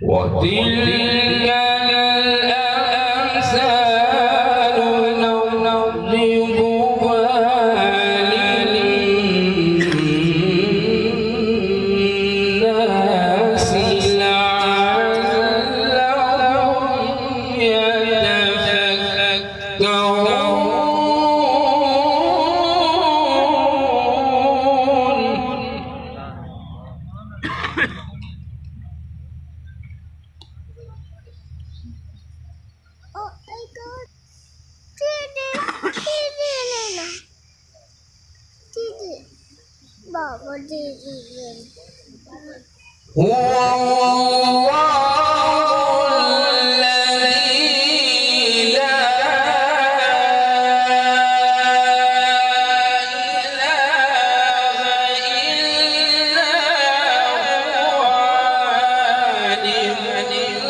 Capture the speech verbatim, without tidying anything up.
وتلك الأمثال نضربها للناس لعلهم يتفكرون. Oh my God! Didi, Didi, Nana, Didi, Baba, Didi, هو الله